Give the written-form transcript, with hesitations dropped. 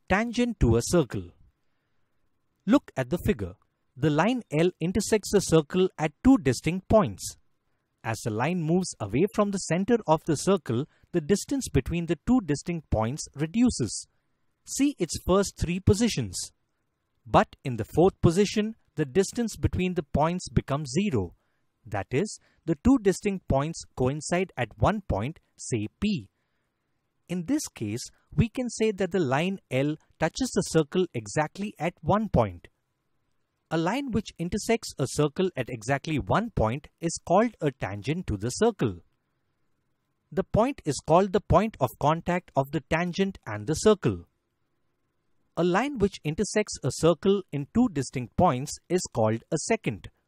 Tangent to a circle. Look at the figure. The line L intersects the circle at two distinct points. As the line moves away from the center of the circle, the distance between the two distinct points reduces. See its first three positions. But in the fourth position, the distance between the points becomes 0. That is, the two distinct points coincide at one point, say P. In this case, we can say that the line L touches the circle exactly at one point. A line which intersects a circle at exactly one point is called a tangent to the circle. The point is called the point of contact of the tangent and the circle. A line which intersects a circle in two distinct points is called a secant.